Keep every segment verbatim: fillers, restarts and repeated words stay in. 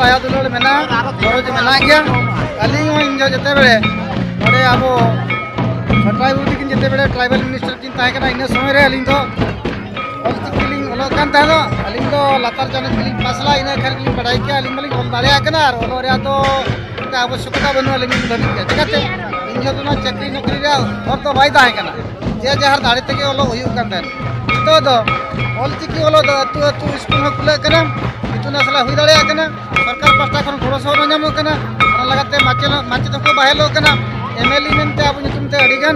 दाया दुलार मेना गरज मेना गया अली इन जते बेले नोडे अब छटाई बुदी किन जते बेले ट्राइबल मिनिस्टर किन ताहे कना इन समय रे अली तो ऑलचिकी लिंग ओलो कान ताहे अली तो लातार जाने लिंग पासला इन खर लिंग पढ़ाई के अली मलिक होल दाड़े आकना और ओलो रे तो आवश्यकता बनवा लिंग धनी के जगते इन जो ना चाकरी नौकरी रे और तो बाय ताहे कना जे जहर दाड़े तके ओलो हुयु कान ताहे तो दो ऑलचिकी ओलो दो अतु अतु स्कूल हो खुले कना इतुना सला हुई दाड़े आकना सरकार पास्टा खन गोड़ो सो नामो कना ओना लगाते माचे माचे को बाहेलो कना एमएलए मेनते अब नितुमते अडिगन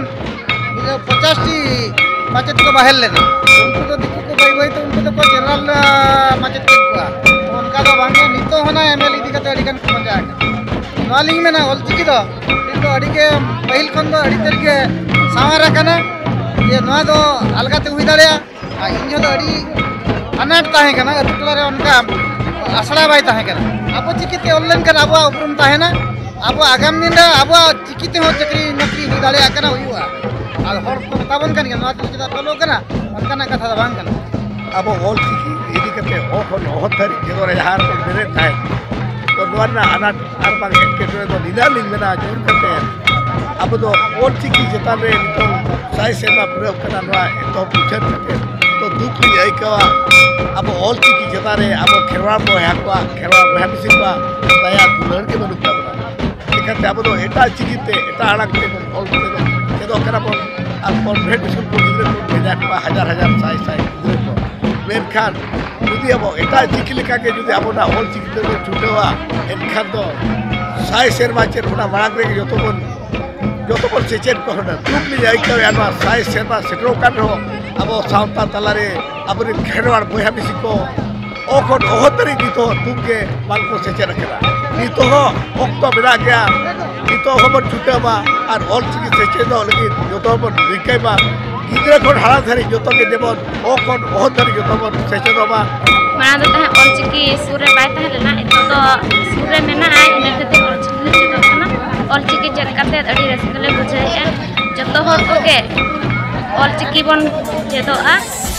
पचास टी माचेत को बाहेल लेना उनको तो दिक्कत को बाई बाई तो उनको तो को जनरल माचेत को उनका तो बांगे नितो होना एमएलए दिखते अडिगन को मजा आके नवालिंग में ना ऑलचिकी दो तो अडिगे पहिल खन दो अडी तरीके सावारा कना ये नवा दो अलगाते हुई दाड़े इन जो अडी अनाट ताहे कना अतुटला रे उनका आसड़ा बाई ताहे कना अब चिकिते ऑनलाइन कना अब उपरुम ताहे ना अब आगाम दिन अब चिकिते हो चक्री नौकरी हुई दाड़े आकना हुआ और हर को बतावन कन गना तो चदा तलो कना उनका कथा बांग कना अब ऑलचिकी इदी कते ओ खन ओहतरी जेगोरे हार को बेरे थाय तो नोना अनाट आर बांग एटके तो निदा लिंग मेना जोर करते अब तो ऑलचिकी जतान रे तो साई सेवा पूरा कना नवा तो पूछन करते तो दुख ली आइकवा अब ऑलचिकी जतान रे अब खेरवा को हाकवा खेरवा बहबिसिबा दया दुलर के बनु करते अब तो एटा चिकिते एटा अड़कते ऑलचिकी तो करा बोल अब कॉन्वेंट स्कूल को गिरे को भेजा को हजार हजार साई साई गिरे को मेनखान जुदी अब एटा चिकी लेका के जुदी अब ना ऑल चिकी तो छुटेवा एनखान तो साई सेरमा चेर होना मांग रे जो तो बन जो तो बन सेचेन को होना तुम ले जाई के याना साई सेरमा सेटरो कान हो अब सावता तलारे अब रे खेरवाड़ बोया बिसी को ओखन ओहतरी गीतो तुमके माल को सेचेन रखला नितो हो ओक्तो बिना गया नितो हमर छुटेवा और ऑलचिकी सेचेन दो लगी जो तो बन रिकेबा गिदरे को हारा धरी जो तो के देबन ओखन ओहतरी जो तो बन सेचेन दोबा माना तो तहे ऑलचिकी सूरे बाय तहे लेना इतो तो सूरे मेना आय इन कते ऑलचिकी ले तो ना ऑलचिकी चेक करते अडी रसकले बुझाया जतो हर को के ऑलचिकी बन जेदोआ